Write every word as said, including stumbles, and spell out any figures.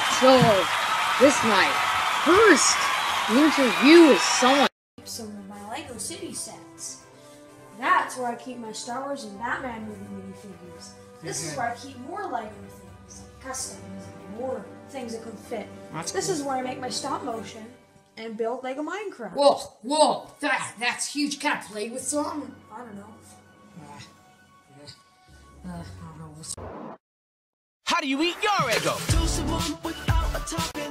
So, this night, first, the interview is someone. Some of my Lego City sets. That's where I keep my Star Wars and Batman movie minifigures. This is where I keep more Lego things, customs, and more things that could fit. That's this cool. is where I make my stop motion and build Lego Minecraft. Whoa, whoa, that, that's huge. Can I play with some? I don't know. Uh, uh, I don't know. How do you eat your ego?